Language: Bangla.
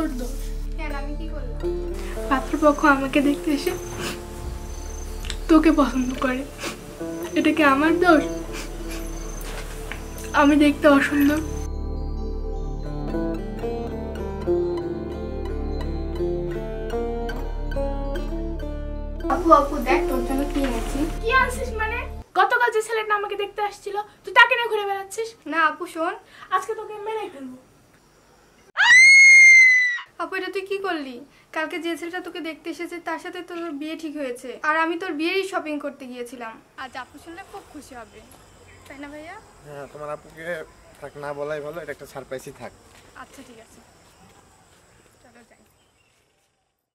তোর দোষ। কেন, আমি কি করলাম? পাত্রপক্ষ আমাকে দেখতে এসে তোকে পছন্দ করে, এটা কি আমার দোষ? আমি দেখতে অসুন্দর? আপু আপু দেখ তোর জন্য কি এনেছি। কি আনছিস মানে? গতকাল যে ছেলেটা আমাকে দেখতে আসছিল তুই তাকে নিয়ে ঘুরে বেড়াচ্ছিস? না আপু শোন, আজকে তোকে মেরে ফেলবো। আপু এটা তুই কি করলি? কালকে যে ছেলেটা তোকে দেখতে এসেছে তার সাথে তোর বিয়ে ঠিক হয়েছে, আর আমি তোর বিয়েরই শপিং করতে গিয়েছিলাম। আজ আপু শুনলে খুব খুশি হবে, তাই না ভাইয়া? হ্যাঁ, তোমার আপুকে থাক না বলাই ভালো, এটা একটা সারপ্রাইজই থাক। আচ্ছা ঠিক আছে।